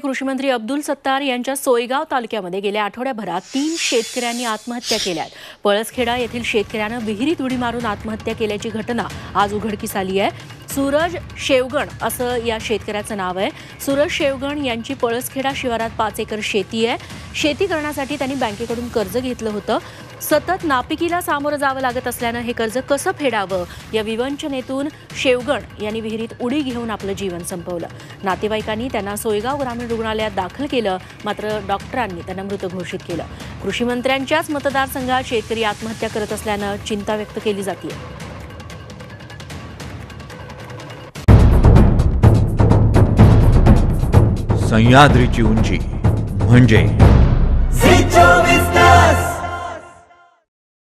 कृषी मंत्री अब्दुल सत्तार यांच्या सोयगाव तालुक्यामध्ये गेल्या आठवड्याभरात 3 शेतकऱ्यांनी आत्महत्या केल्यात। पळसखेडा येथील शेतकऱ्यानं विहिरीत उडी मारून आत्महत्या केल्याची घटना आज उघडकीस आली आहे। सूरज शेवगण असं या शेतकऱ्याचं नाव आहे। सूरज शेवगण यांची पळसखेडा शिवारात 5 एकर शेती आहे। शेती करण्यासाठी त्यांनी बँकेकडून कर्ज घेतलं होतं। सतत नापिकीला सामोरं जावं लागत असल्यानं हे कर्ज कसं फेडावं या विवंचनेतून शेवगण यांनी विहिरीत उडी घेऊन आपलं जीवन संपवलं। नातेवाईकांनी त्यांना सोयगाव ग्रामीण रुग्णालयात दाखल केलं, मात्र डॉक्टरांनी त्यांना मृत घोषित केलं। कृषी मंत्र्यांच्याच मतदारसंघात शेतकरी आत्महत्या करत असल्यानं चिंता व्यक्त केली जाते। सह्याद्रीची उंची म्हणजे